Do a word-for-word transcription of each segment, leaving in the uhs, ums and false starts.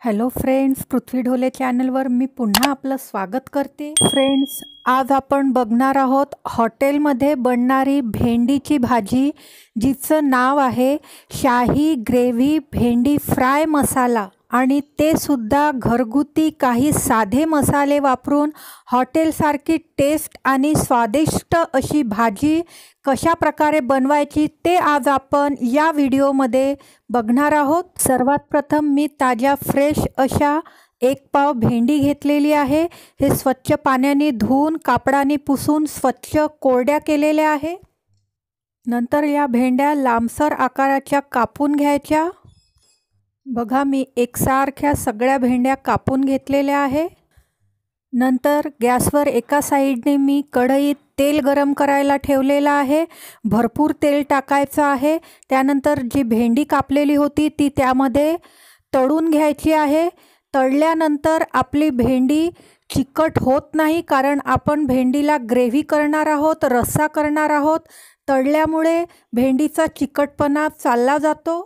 Hello friends, पृथ्वी ढोले चॅनलवर मी पुन्हा आपलं स्वागत करते. फ्रेंड्स, आज आपण बघणार आहोत हॉटेलमध्ये बनणारी भेंडीची भाजी, जिचं नाव आहे शाही ग्रेव्ही भेंडी फ्राय मसाला. आणि ते सुद्धा घरगुती काही साधे मसाले वापरून हॉटेलसारखी टेस्ट आणि स्वादिष्ट अशी भाजी कशा प्रकारे बनवायची ते आज आपण या व्हिडिओमध्ये बघणार आहोत. सर्वात प्रथम मी ताज्या फ्रेश अशा एक पाव भेंडी घेतलेली आहे. हे स्वच्छ पाण्याने धुवून कापडाने पुसून स्वच्छ कोरड्या केलेल्या आहे. नंतर या भेंड्या लांबसर आकाराच्या कापून घ्यायच्या. बघा, मी एकसारख्या सगळ्या भेंड्या कापून घेतलेल्या आहे. नंतर गॅसवर एका साईडने मी कढईत तेल गरम करायला ठेवलेलं आहे. भरपूर तेल टाकायचं आहे. त्यानंतर जी भेंडी कापलेली होती ती त्यामध्ये तळून घ्यायची आहे. तळल्यानंतर आपली भेंडी चिकट होत नाही, कारण आपण भेंडीला ग्रेव्ही करणार आहोत, रस्सा करणार आहोत. तळल्यामुळे भेंडीचा चिकटपणा चालला जातो.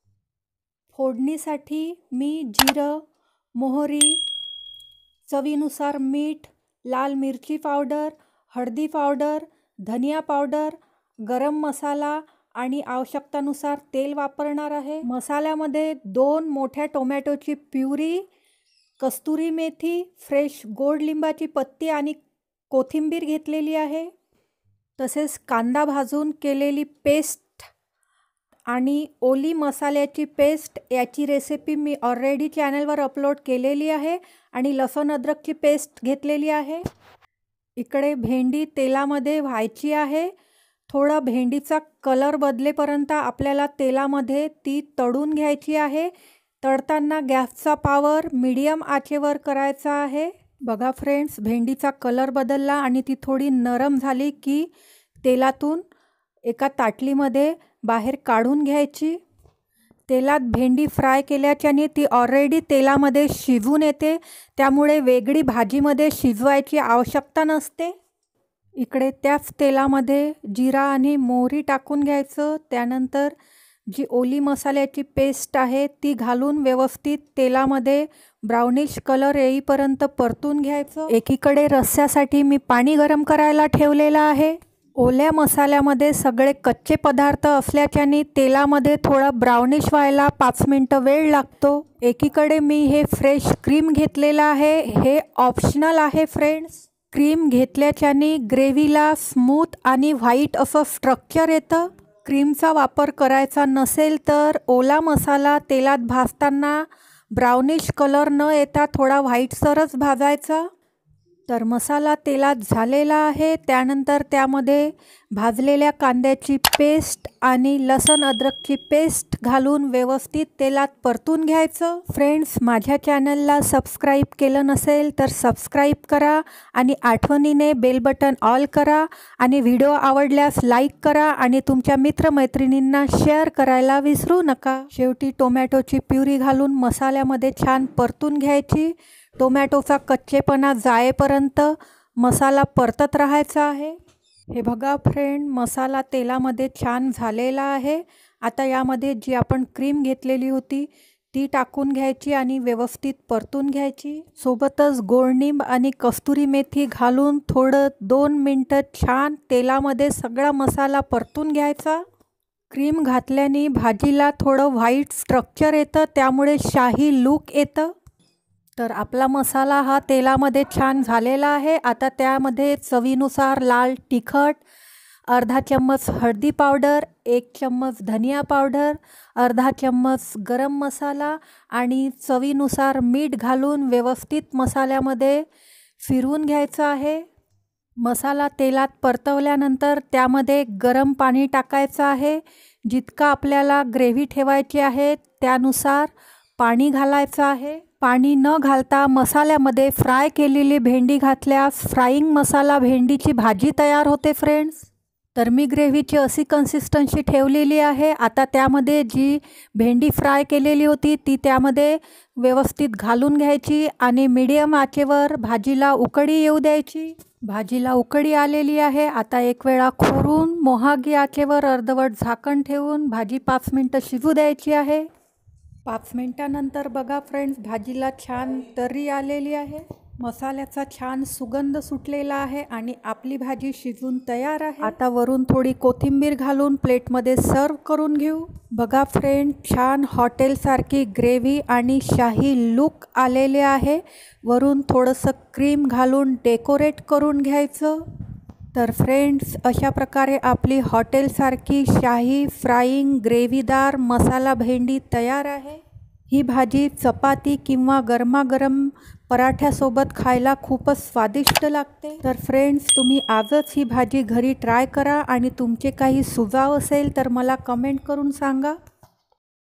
फोडणीसाठी मी जिरं, मोहरी, चवीनुसार मीठ, लाल मिरची पावडर, हळदी पावडर, धनिया पावडर, गरम मसाला आणि आवश्यकतेनुसार तेल वापरणार आहे. मसाल्यामध्ये दोन मोठ्या टोमॅटोची प्युरी, कस्तुरी मेथी, फ्रेश गोड लिंबाची पत्ती आणि कोथिंबीर घेतलेली आहे. तसेच कांदा भाजून केलेली पेस्ट आणि ओली मसाल्याची पेस्ट, याची रेसिपी मी ऑलरेडी चॅनलवर अपलोड केलेली आहे. आणि लसूण अद्रकची पेस्ट घेतलेली आहे. इकडे भेंडी तेलामध्ये व्हायची आहे. थोडा भेंडीचा कलर बदलेपर्यंत आपल्याला तेलामध्ये ती तळून घ्यायची आहे. तळताना गॅसचा पॉवर मीडियम आचेवर करायचा आहे. बघा फ्रेंड्स, भेंडीचा कलर बदलला आणि ती थोडी नरम झाली की तेलातून एका ताटलीमध्ये बाहेर काढून घ्यायची. तेलात भेंडी फ्राय केल्याच्याने ती ऑलरेडी तेलामध्ये शिजून येते, त्यामुळे वेगळी भाजीमध्ये शिजवायची आवश्यकता नसते. इकडे त्याच तेलामध्ये जिरा आणि मोहरी टाकून घ्यायचं. त्यानंतर जी ओली मसाल्याची पेस्ट आहे ती घालून व्यवस्थित तेलामध्ये ब्राउनिश कलर येईपर्यंत परतून घ्यायचं. एकीकडे रस्स्यासाठी मी पाणी गरम करायला ठेवलेलं आहे. ओल्या मसाल्यामध्ये सगळे कच्चे पदार्थ असल्याच्याने तेलामध्ये थोडा ब्राउनिश व्हायला पाच मिनटं वेळ लागतो. एकीकडे मी हे फ्रेश क्रीम घेतलेलं आहे. हे ऑप्शनल आहे फ्रेंड्स. क्रीम घेतल्याच्याने ग्रेव्हीला स्मूथ आणि व्हाईट असं स्ट्रक्चर येतं. क्रीमचा वापर करायचा नसेल तर ओला मसाला तेलात भाजताना ब्राउनिश कलर न येता थोडा व्हाईटसरच भाजायचा. तर मसाला तेलात झालेला आहे. त्यानंतर त्यामध्ये भाजलेल्या कांद्याची पेस्ट आणि लसूण अद्रकची पेस्ट घालून व्यवस्थित तेलात परतून घ्यायचं. फ्रेंड्स, माझ्या चॅनलला सबस्क्राईब केलं नसेल तर सबस्क्राईब करा आणि आठवणीने बेल बटन ऑल करा. आणि व्हिडिओ आवडल्यास लाईक करा आणि तुमच्या मित्रमैत्रिणींना शेअर करायला विसरू नका. शेवटी टोमॅटोची प्युरी घालून मसाल्यामध्ये छान परतून घ्यायची. टोमॅटोचा कच्चेपणा जाएपर्यंत मसाला परतत राहायचा आहे. हे बघा फ्रेंड, मसाला तेलामध्ये छान झालेला आहे. आता यामध्ये जी आपण क्रीम घेतलेली होती ती टाकून घ्यायची आणि व्यवस्थित परतून घ्यायची. सोबतच गोडनिंब आणि कस्तुरी मेथी घालून थोडं दोन मिनटं छान तेलामध्ये सगळा मसाला परतून घ्यायचा. क्रीम घातल्याने भाजीला थोडं व्हाईट स्ट्रक्चर येतं, त्यामुळे शाही लूक येतं. तर आपला मसाला हा तेलामध्ये छान झालेला आहे. आता त्यामध्ये चवीनुसार लाल तिखट, अर्धा चम्मच हळदी पावडर, एक चम्मच धनिया पावडर, अर्धा चम्मच गरम मसाला आणि चवीनुसार मीठ घालून व्यवस्थित मसाल्यामध्ये फिरवून घ्यायचं आहे. मसाला तेलात परतवल्यानंतर त्यामध्ये गरम पाणी टाकायचं आहे. जितका आपल्याला ग्रेव्ही ठेवायची आहे त्यानुसार पाणी घालायचं आहे. पाणी न घालता मसाल्यामध्ये फ्राय केलेली भेंडी घातल्यास फ्राईंग मसाला भेंडीची भाजी तयार होते फ्रेंड्स. तर मी ग्रेव्हीची अशी कन्सिस्टन्सी ठेवलेली आहे. आता त्यामध्ये जी भेंडी फ्राय केलेली होती ती त्यामध्ये व्यवस्थित घालून घ्यायची आणि मीडियम आचेवर भाजीला उकळी येऊ द्यायची. भाजीला उकळी आलेली आहे. आता एक वेळा खोरून मोहागी आचेवर अर्धवट झाकण ठेवून भाजी पाच मिनटं शिजू द्यायची आहे. पाच मिनिटानंतर बघा फ्रेंड्स, भाजीला छान तर्री आलेली आहे, मसाल्याचा छान सुगंध सुटलेला आहे आणि आपली भाजी शिजून तयार आहे। आता वरून थोडी कोथिंबीर घालून प्लेटमध्ये सर्व करून घेऊ। बघा फ्रेंड, छान हॉटेलसारखी ग्रेव्ही आणि शाही लुक आलेले आहे। वरून थोडंसं क्रीम घालून डेकोरेट करून घ्यायचं। तर फ्रेंड्स, अशा प्रकारे आपली हॉटेलसारखी शाही फ्राईंग ग्रेव्हीदार मसाला भेंडी तयार आहे। ही भाजी चपाती किंवा गरमागरम पराठ्यासोबत खायला खूपच स्वादिष्ट लागते। तर फ्रेंड्स, तुम्ही आजच ही भाजी घरी ट्राय करा आणि तुमचे काही सुझाव असेल तर मला कमेंट करून सांगा।